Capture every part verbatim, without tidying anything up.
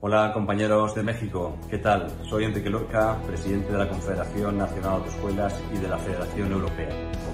Hola compañeros de México, ¿qué tal? Soy Enrique Lorca, presidente de la Confederación Nacional de Autoescuelas y de la Federación Europea.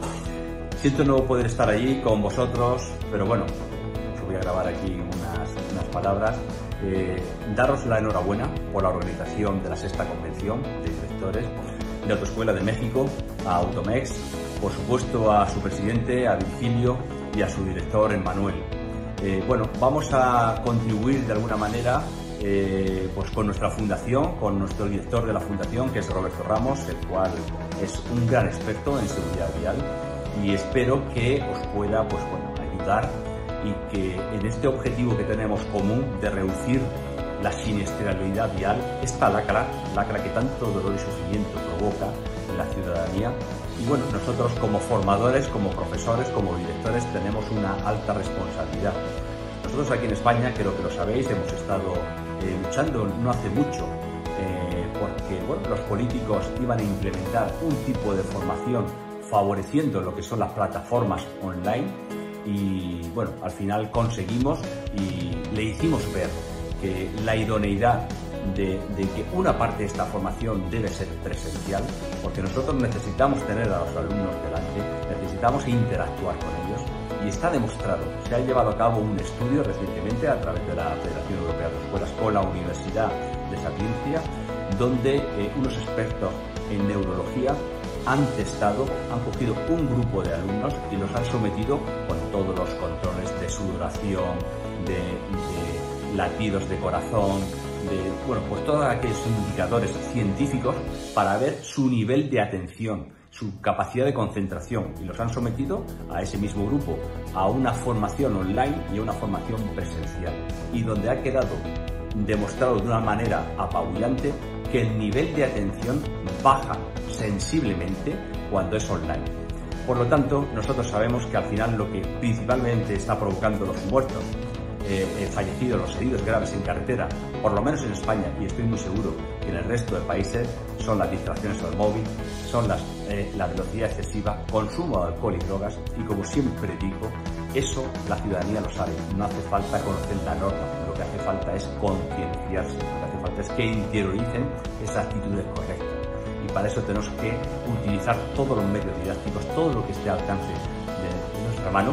Siento no poder estar allí con vosotros, pero bueno, os voy a grabar aquí unas, unas palabras. Eh, daros la enhorabuena por la organización de la sexta convención de directores de Autoescuela de México, a Automex, por supuesto a su presidente, a Virgilio, y a su director, Emmanuel. Eh, bueno, vamos a contribuir de alguna manera Eh, pues con nuestra fundación, con nuestro director de la fundación, que es Roberto Ramos, el cual es un gran experto en seguridad vial, y espero que os pueda pues, bueno, ayudar y que en este objetivo que tenemos común de reducir la siniestralidad vial, esta lacra, lacra que tanto dolor y sufrimiento provoca en la ciudadanía. Y bueno, nosotros como formadores, como profesores, como directores tenemos una alta responsabilidad. Nosotros aquí en España, creo que lo sabéis, hemos estado eh, luchando no hace mucho eh, porque bueno, los políticos iban a implementar un tipo de formación favoreciendo lo que son las plataformas online y bueno, al final conseguimos y le hicimos ver que la idoneidad de, de que una parte de esta formación debe ser presencial, porque nosotros necesitamos tener a los alumnos delante, necesitamos interactuar con ellos. Y está demostrado, se ha llevado a cabo un estudio recientemente a través de la Federación Europea de Autoescuelas con la Universidad de Sapiencia, donde eh, unos expertos en neurología han testado, han cogido un grupo de alumnos y los han sometido con todos los controles de sudoración, de, de latidos de corazón, de, bueno, pues todos aquellos indicadores científicos para ver su nivel de atención, su capacidad de concentración, y los han sometido a ese mismo grupo a una formación online y a una formación presencial, y donde ha quedado demostrado de una manera apabullante que el nivel de atención baja sensiblemente cuando es online. Por lo tanto, nosotros sabemos que al final lo que principalmente está provocando los muertos, eh, eh, fallecidos, los heridos graves en carretera, por lo menos en España, y estoy muy seguro que en el resto de países, son las distracciones al móvil, son las, eh, la velocidad excesiva, consumo de alcohol y drogas, y como siempre digo, eso la ciudadanía lo sabe, no hace falta conocer la norma, lo que hace falta es concienciarse, lo que hace falta es que interioricen esas actitudes correctas, y para eso tenemos que utilizar todos los medios didácticos, todo lo que esté al alcance de, de nuestra mano,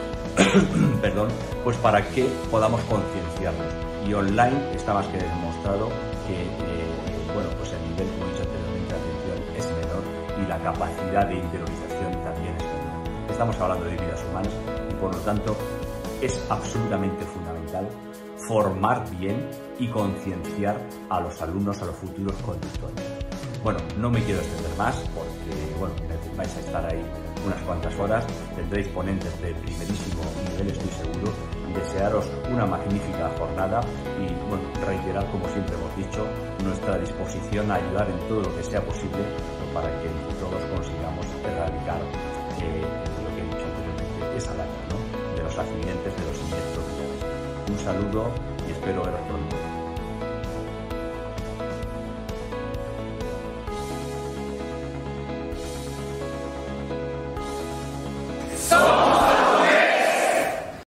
perdón, pues para que podamos concienciarnos. Y online está más que demostrado que eh, bueno, pues el nivel, como he dicho anteriormente, de atención es menor y la capacidad de interiorización también es menor. Estamos hablando de vidas humanas y por lo tanto es absolutamente fundamental formar bien y concienciar a los alumnos, a los futuros conductores. Bueno, no me quiero extender más porque bueno, vais a estar ahí unas cuantas horas, tendréis ponentes de primerísimo nivel, estoy seguro. Desearos una magnífica jornada y bueno, reiterar, como siempre hemos dicho, nuestra disposición a ayudar en todo lo que sea posible para que todos consigamos erradicar eh, lo que he dicho anteriormente, esa lacra, ¿no?, de los accidentes, de los siniestros. Un saludo y espero veros pronto.